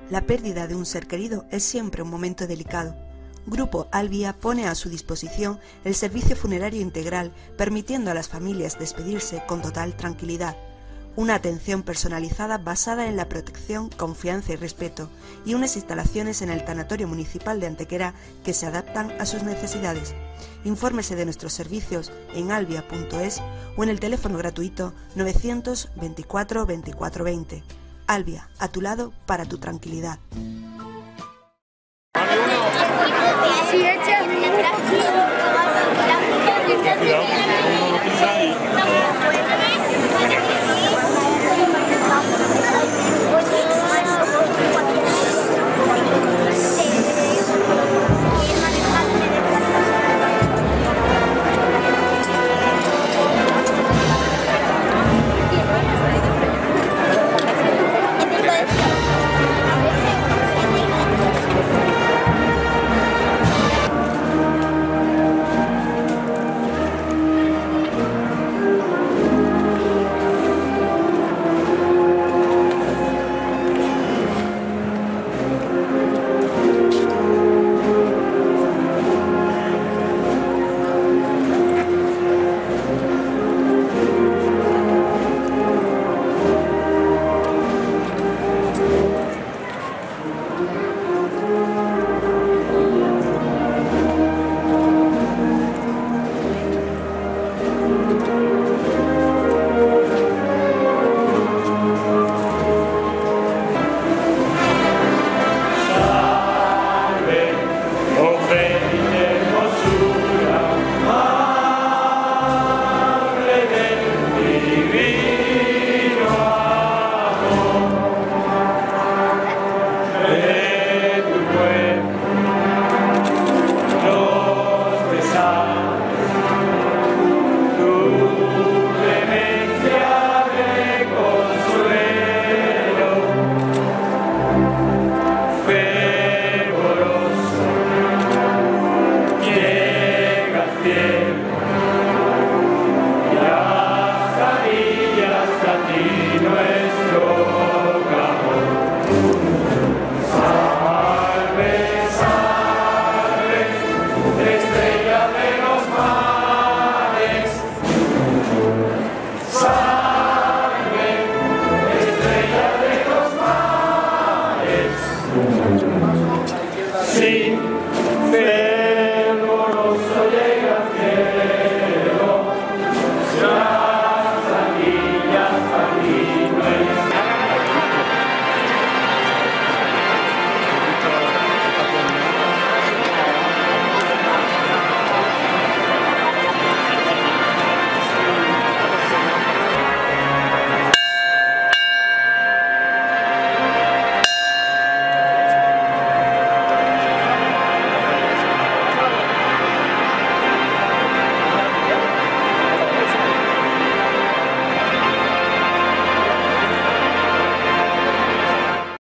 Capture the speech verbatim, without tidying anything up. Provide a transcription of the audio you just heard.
La pérdida de un ser querido es siempre un momento delicado. Grupo Albia pone a su disposición el servicio funerario integral, permitiendo a las familias despedirse con total tranquilidad. Una atención personalizada basada en la protección, confianza y respeto, y unas instalaciones en el Tanatorio Municipal de Antequera que se adaptan a sus necesidades. Infórmese de nuestros servicios en albia punto es o en el teléfono gratuito novecientos veinticuatro veinticuatro veinte. Albia, a tu lado para tu tranquilidad.